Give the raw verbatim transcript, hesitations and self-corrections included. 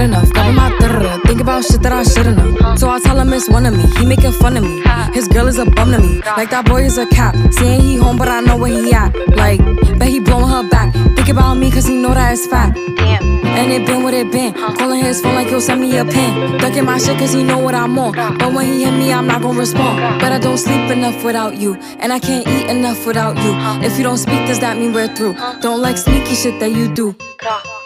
enough. Grabbing my da-da-da, think about shit that I should've known. So I tell him it's one of me, he making fun of me. His girl is a bum to me, like that boy is a cap. Saying he home, but I know where he at. Like, bet he blowing her back. Think about me, cause he know that it's fat. Damn. And it been what it been. Calling his phone like he'll send me a pin. Ducking my shit cause he know what I'm on. But when he hit me, I'm not gonna respond. But I don't sleep enough without you, and I can't eat enough without you. If you don't speak, does that mean we're through? Don't like sneaky shit that you do.